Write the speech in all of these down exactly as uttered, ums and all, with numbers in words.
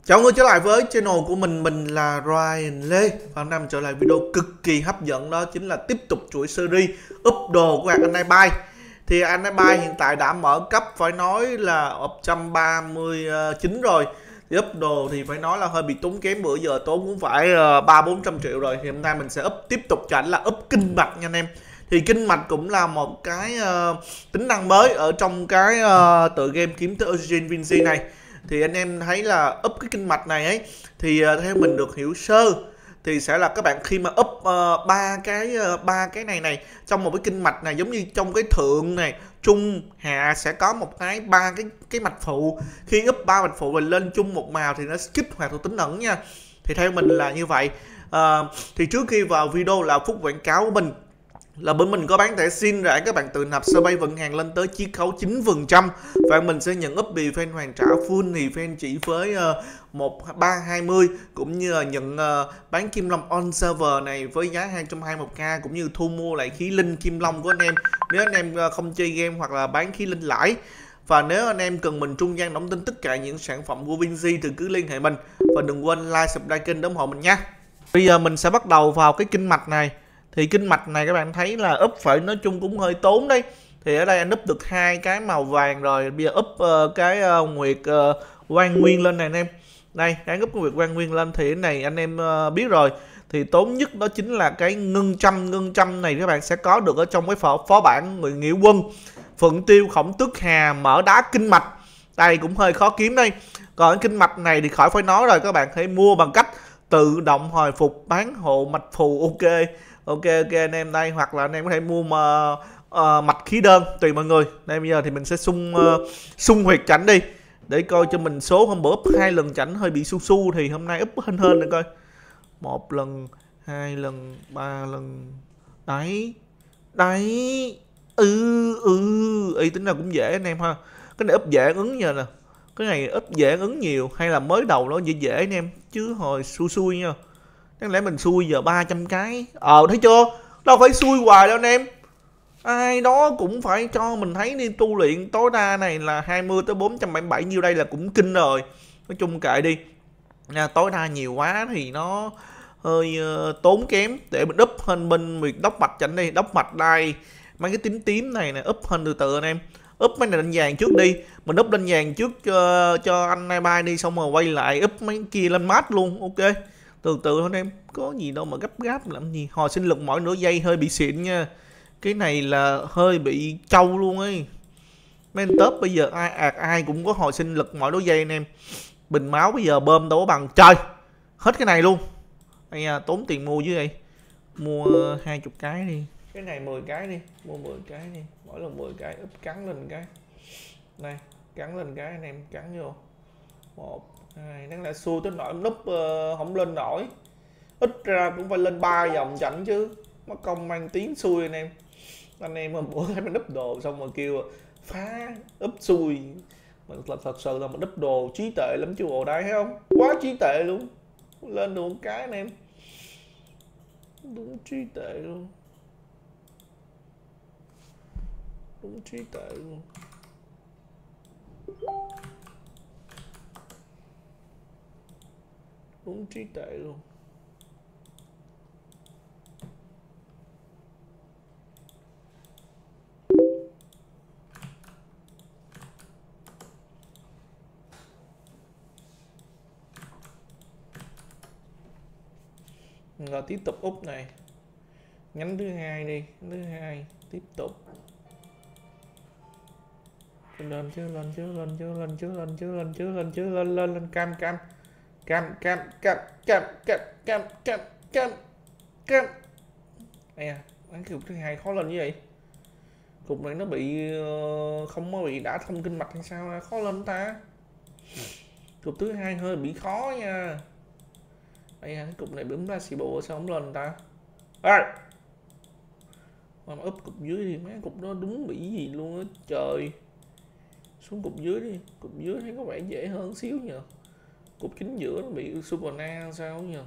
Chào mọi người trở lại với channel của mình, mình là Ryan Lê. Và hôm nay mình trở lại video cực kỳ hấp dẫn, đó chính là tiếp tục chuỗi series up đồ của anh Anibay. Thì Anibay hiện tại đã mở cấp phải nói là một trăm ba mươi chín rồi. Thì up đồ thì phải nói là hơi bị tốn kém, bữa giờ tốn cũng phải ba bốn trăm triệu rồi. Thì hôm nay mình sẽ up tiếp tục cho ảnh là up kinh mạch nha anh em. Thì kinh mạch cũng là một cái uh, tính năng mới ở trong cái uh, tựa game kiếm tới Origin Vinci này. Thì anh em thấy là up cái kinh mạch này ấy thì uh, theo mình được hiểu sơ thì sẽ là các bạn khi mà up ba uh, cái ba uh, cái này này trong một cái kinh mạch này, giống như trong cái thượng này, trung, hạ sẽ có một cái ba cái cái mạch phụ. Khi up ba mạch phụ mình lên chung một màu thì nó kích hoạt thuộc tính ẩn nha. Thì theo mình là như vậy. Uh, thì trước khi vào video là phút quảng cáo của mình, là bên mình có bán thẻ xin rẻ, các bạn tự nạp sơ bay vận hàng lên tới chiết khấu chín phần trăm và mình sẽ nhận up bì fan hoàn trả full thì fan chỉ với uh, một ba hai mươi, cũng như là nhận uh, bán kim long on server này với giá hai trăm hai mươi mốt k, cũng như thu mua lại khí linh kim long của anh em nếu anh em uh, không chơi game hoặc là bán khí linh lãi. Và nếu anh em cần mình trung gian đóng tin tất cả những sản phẩm của Vinci thì cứ liên hệ mình, và đừng quên like, subscribe kênh để ủng hộ mình nha. Bây giờ mình sẽ bắt đầu vào cái kinh mạch này. Thì kinh mạch này các bạn thấy là up phải nói chung cũng hơi tốn đấy. Thì ở đây anh up được hai cái màu vàng rồi, bây giờ up uh, cái uh, nguyệt uh, quang nguyên lên này anh em. Đây, cái up nguyệt quang nguyên lên thì cái này anh em uh, biết rồi. Thì tốn nhất đó chính là cái ngân trăm, ngân trăm này các bạn sẽ có được ở trong cái phó, phó bản người nghĩa quân. Phượng tiêu khổng tước hà mở đá kinh mạch. Đây cũng hơi khó kiếm đây. Còn cái kinh mạch này thì khỏi phải nói rồi, các bạn hãy mua bằng cách tự động hồi phục bán hộ mạch phù. Ok. Ok ok anh em đây, hoặc là anh em có thể mua mà uh, mạch khí đơn tùy mọi người. Đây bây giờ thì mình sẽ xung uh, xung huyệt chảnh đi để coi cho mình số. Hôm bữa up hai lần chảnh hơi bị su su thì hôm nay up hên hên để coi. Một lần, hai lần, ba lần. Đấy. Đấy. Ừ ừ, ý tính nào cũng dễ anh em ha. Cái này up dễ ứng nhờ nè. Cái này up dễ ứng nhiều, hay là mới đầu nó dễ dễ anh em, chứ hồi xui xui nha. Đáng lẽ mình xui giờ ba trăm cái. Ờ thấy chưa, đâu phải xui hoài đâu anh em, ai đó cũng phải cho mình thấy đi. Tu luyện tối đa này là hai mươi tới bốn trăm bảy mươi bảy, nhiêu đây là cũng kinh rồi. Nói chung kệ đi nha, tối đa nhiều quá thì nó hơi uh, tốn kém. Để mình up hình bên việc đốc mạch chảnh đi, đốc mạch đây, mấy cái tím tím này nè, up hình từ từ anh em. Up mấy này lên vàng trước đi, mình up lên vàng trước cho, cho anh Anibay đi, xong rồi quay lại up mấy kia lên mát luôn. Ok, từ từ thôi anh em, có gì đâu mà gấp gáp làm gì. Hồi sinh lực mỗi nửa giây hơi bị xịn nha, cái này là hơi bị trâu luôn ấy. Men top bây giờ ai ạt ai cũng có hồi sinh lực mỗi nửa giây anh em. Bình máu bây giờ bơm đâu có bằng trời, hết cái này luôn. Đây à, tốn tiền mua chứ vậy. Mua hai mươi cái đi, cái này mười cái đi, mua mười cái đi, mỗi lần mười cái úp cắn lên cái này, cắn lên cái anh em, cắn vô một hai, đáng lẽ xui tới nỗi núp uh, không lên nổi, ít ra cũng phải lên ba vòng chảnh chứ, mất công mang tiếng xui anh em. Anh em mà bữa thấy mình núp đồ xong rồi kêu phá úp xui, mình thật, thật sự là mình núp đồ trí tệ lắm chứ bộ đấy, thấy không, quá trí tệ luôn. Lên được một cái anh em, đúng trí tệ luôn, đúng trí tệ luôn. Đúng trí tệ luôn. Rồi tiếp tục úp này, nhánh thứ hai đi, thứ hai tiếp tục lên chứ, lên chứ, lên chứ, lên chứ, lên chứ, lên chứ, lên chứ, lên lên lên cam cam cam cam cam cam cam cam cam cam cam. Đây à, cái cục thứ hai khó lên như vậy. Cục này nó bị không có bị đã thông kinh mạch hay sao khó lên ta. Cục thứ hai hơi bị khó nha. Đây à, cái cục này bấm ra xì bộ sao không lên ta. À, mà úp cục dưới thì mấy cục đó đúng bị gì luôn á trời. Xuống cục dưới đi, cục dưới thấy có vẻ dễ hơn xíu nhờ. Cục chính giữa nó bị super na sao nhờ.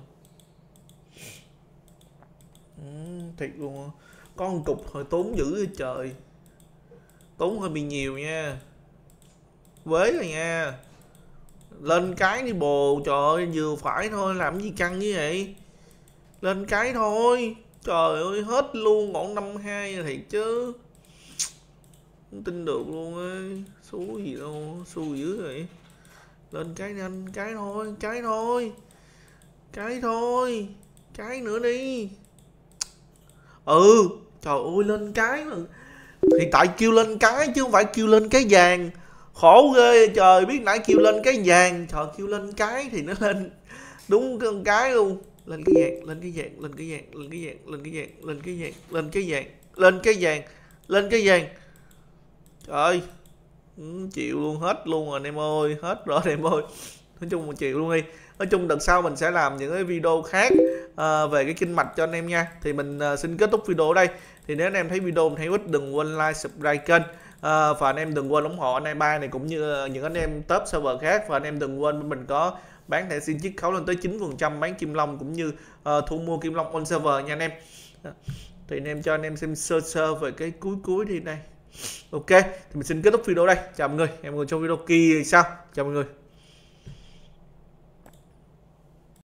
Ừ, thiệt luôn. Có một cục hồi tốn dữ vậy trời, tốn hơi bị nhiều nha, vế rồi nha. Lên cái đi bồ, trời ơi vừa phải thôi, làm gì căng như vậy. Lên cái thôi. Trời ơi hết luôn, ngọn năm hai thiệt chứ. Không tin được luôn á. Xú gì đâu, xui dữ vậy. Lên cái đi anh, cái thôi, cái thôi. Cái thôi. Cái nữa đi. Ừ, trời ơi lên cái mà. Thì tại kêu lên cái chứ không phải kêu lên cái vàng. Khổ ghê trời, biết nãy kêu lên cái vàng, trời kêu lên cái thì nó lên đúng con cái luôn. Lên cái vàng, lên cái vàng, lên cái vàng, lên cái vàng, lên cái vàng, lên cái vàng, lên cái vàng, lên cái vàng, lên cái vàng. Trời ơi, chịu luôn, hết luôn rồi anh em ơi, hết rồi anh em ơi. Nói chung một chịu luôn đi. Nói chung đợt sau mình sẽ làm những cái video khác uh, về cái kinh mạch cho anh em nha. Thì mình uh, xin kết thúc video ở đây. Thì nếu anh em thấy video mình thấy ích, đừng quên like, subscribe kênh. uh, Và anh em đừng quên ủng hộ anh hai ba này cũng như những anh em top server khác. Và anh em đừng quên mình có bán thẻ xin chiết khấu lên tới chín phần trăm, bán kim long cũng như uh, thu mua kim long on server nha anh em. Thì anh em cho anh em xem sơ sơ về cái cuối cuối đi này. Ok, thì mình xin kết thúc video đây. Chào mọi người, hẹn gặp mọi người trong video kỳ sau. Chào mọi người.